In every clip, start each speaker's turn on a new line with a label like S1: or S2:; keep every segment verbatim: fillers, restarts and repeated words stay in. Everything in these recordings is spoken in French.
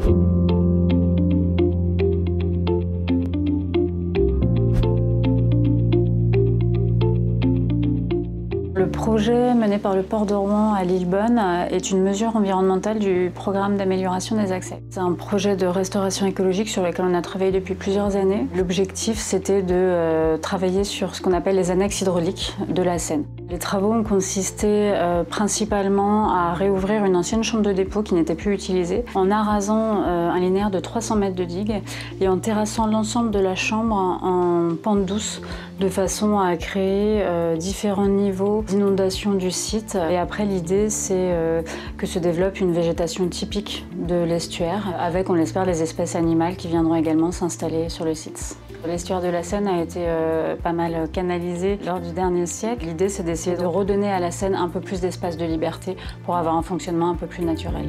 S1: Le projet mené par le port de Rouen à Lillebonne est une mesure environnementale du programme d'amélioration des accès. C'est un projet de restauration écologique sur lequel on a travaillé depuis plusieurs années. L'objectif, c'était de euh, travailler sur ce qu'on appelle les annexes hydrauliques de la Seine. Les travaux ont consisté euh, principalement à réouvrir une ancienne chambre de dépôt qui n'était plus utilisée, en arasant euh, un linéaire de trois cents mètres de digue et en terrassant l'ensemble de la chambre en pente douce, de façon à créer euh, différents niveaux d'inondation du site. Et après, l'idée, c'est euh, que se développe une végétation typique de l'estuaire, avec, on l'espère, les espèces animales qui viendront également s'installer sur le site. L'estuaire de la Seine a été euh, pas mal canalisé lors du dernier siècle. L'idée, c'est d'essayer de redonner à la Seine un peu plus d'espace de liberté pour avoir un fonctionnement un peu plus naturel.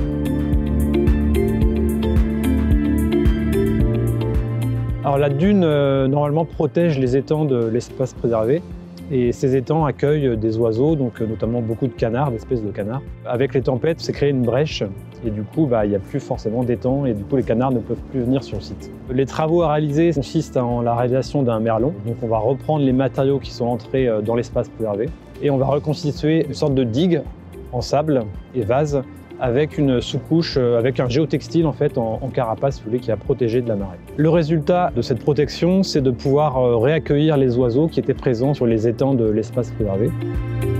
S2: Alors la dune, euh, normalement, protège les étangs de l'espace préservé. Et ces étangs accueillent des oiseaux, donc notamment beaucoup de canards, d'espèces de canards. Avec les tempêtes, c'est créé une brèche et du coup, bah, il n'y a plus forcément d'étangs et du coup, les canards ne peuvent plus venir sur le site. Les travaux à réaliser consistent en la réalisation d'un merlon. Donc on va reprendre les matériaux qui sont entrés dans l'espace préservé et on va reconstituer une sorte de digue en sable et vase avec une sous-couche, avec un géotextile en fait en, en carapace, si vous voulez, qui a protégé de la marée. Le résultat de cette protection, c'est de pouvoir réaccueillir les oiseaux qui étaient présents sur les étangs de l'espace préservé.